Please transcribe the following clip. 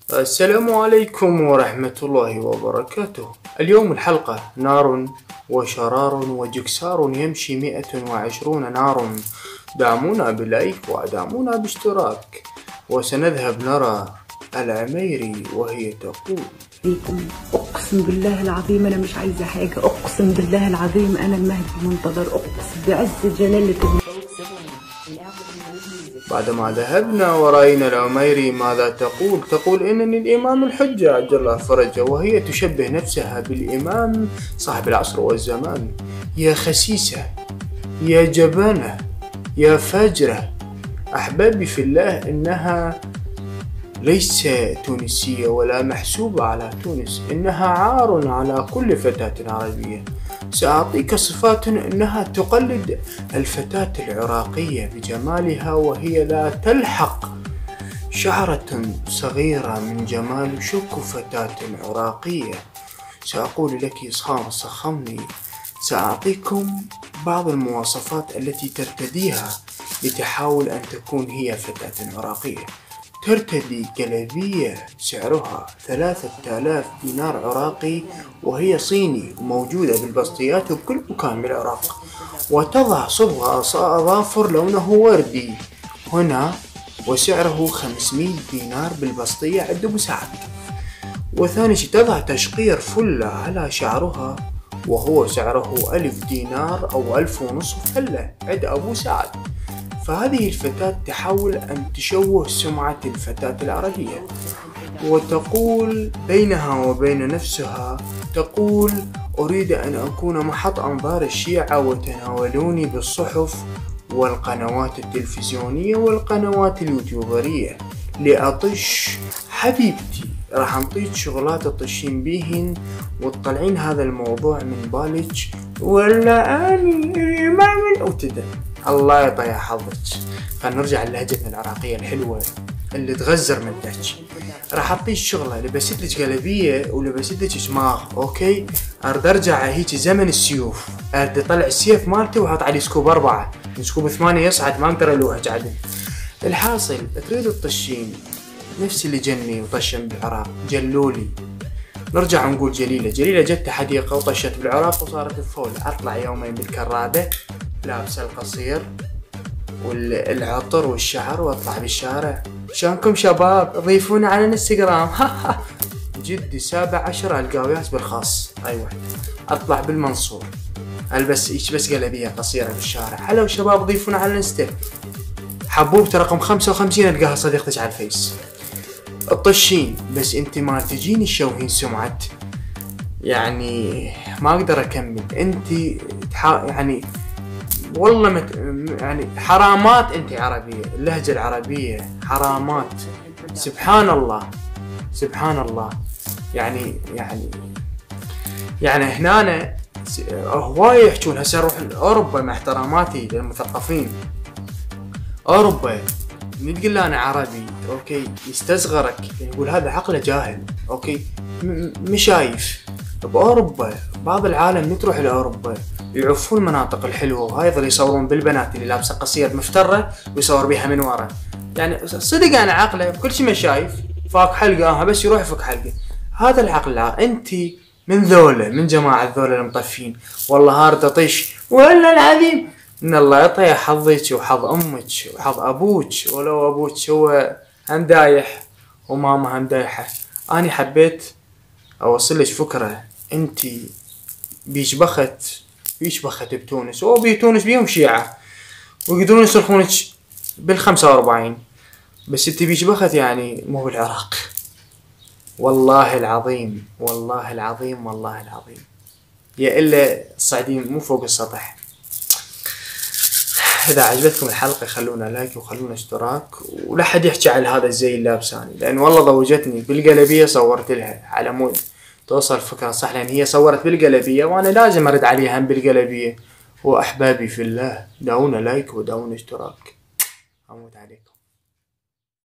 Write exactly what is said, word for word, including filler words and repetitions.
السلام عليكم ورحمة الله وبركاته. اليوم الحلقة نار وشرار وجكسار يمشي مئة وعشرون نار. دعمونا بلايك ودعمونا باشتراك. وسنذهب نرى العميري وهي تقول: فيكم اقسم بالله العظيم انا مش عايزه حاجه، اقسم بالله العظيم انا المهدي المنتظر، اقسم بعز جلالته. بعدما ذهبنا ورأينا العميري ماذا تقول؟ تقول إنني الإمام الحجة عجل الله فرجه، وهي تشبه نفسها بالإمام صاحب العصر والزمان. يا خسيسة، يا جبانة، يا فاجرة. أحبابي في الله، إنها ليس تونسية ولا محسوبة على تونس، إنها عار على كل فتاة عربية. سأعطيك صفات إنها تقلد الفتاة العراقية بجمالها، وهي لا تلحق شعرة صغيرة من جمال شك فتاة عراقية. سأقول لك إصخام صخمني. سأعطيكم بعض المواصفات التي ترتديها لتحاول أن تكون هي فتاة عراقية. ترتدي جلابية سعرها ثلاثة آلاف دينار عراقي، وهي صيني وموجودة بالبسطيات وبكل مكان بالعراق. وتضع صبغة أظافر لونه وردي هنا، وسعره خمسمئة دينار بالبسطية عند أبو سعد. وثاني شي تضع تشقير فلة على شعرها، وهو سعره ألف دينار أو ألف ونصف فلة عند أبو سعد. فهذه الفتاة تحاول أن تشوه سمعة الفتاة العربية، وتقول بينها وبين نفسها، تقول: أريد أن أكون محط أنظار الشيعة وتناولوني بالصحف والقنوات التلفزيونية والقنوات اليوتيوبرية لأطش. حبيبتي، راح نطيك شغلات تطشين بيهن وتطلعين هذا الموضوع من بالك، ولا أني الإمام وتدن. الله يطيح حظك. خلينا نرجع للهجتنا العراقية الحلوة اللي تغزر من تحكي. راح اعطيك شغله، لبست لك جلبيه ولبست لك شماغ، اوكي؟ ارد ارجع هيك زمن السيوف، ارد اطلع السيف مالتي واحط عليه سكوب اربعه، سكوب ثمانيه يصعد ما اقدر الوهج عدل. الحاصل تريد تطشين نفس اللي جني وطشن بالعراق، جلولي. نرجع نقول جليله، جليله جت حديقه وطشت بالعراق وصارت الفول. اطلع يومين بالكرابه لابسه القصير والعطر والشعر واطلع بالشارع: شلونكم شباب؟ ضيفونا على الانستغرام. جدي سابع عشر القى وياس بالخاص. ايوه، اطلع بالمنصور البس ايش بس قلبيه قصيره بالشارع: هلو شباب ضيفونا على الانستا. حبوبتي رقم خمسة وخمسين القاها صديقتك على الفيس. الطشين بس انت ما تجيني تشوهين سمعة، يعني ما اقدر اكمل. انت يعني والله مت... يعني حرامات. انت عربية، اللهجة العربية حرامات. سبحان الله سبحان الله. يعني يعني يعني هنا هواي يحجون. هسه نروح اوروبا مع احتراماتي للمثقفين. اوروبا من تقول له انا عربي، اوكي، يستصغرك، يقول هذا عقله جاهل، اوكي، مش شايف. باوروبا بعض العالم تروح لاوروبا يعفون المناطق الحلوه، وهاي يظل يصورون بالبنات اللي لابسه قصير مفتره ويصور بيها من ورا. يعني صدق انا عقله كل شيء ما شايف، فاك حلقه بس يروح يفك حلقه. هذا العقل. انت من ذولا، من جماعه ذولا المطفين. والله هارد طش ولا العظيم ان الله يطيح حظك وحظ امك وحظ ابوك، ولو ابوك هو هم دايح وماما هم دايحه. اني حبيت اوصل لك فكره. انت بيش بخت بيش بخت بتونس، او بتونس بيهم شيعة ويقدرون يصرخونك بالخمسة واربعين، بس انت بيش بخت يعني مو بالعراق. والله العظيم والله العظيم والله العظيم. يا الا الصاعدين مو فوق السطح. اذا عجبتكم الحلقة خلونا لايك وخلونا اشتراك، ولا حد يحكي على هذا الزي اللابساني، لان والله ضوجتني بالقلبية. صورت لها على مود توصل الفكرة صح، لان هي صورت بالقلبية وانا لازم ارد عليها بالقلبية. واحبابي في الله، دعونا لايك ودعونا اشتراك. اموت عليكم.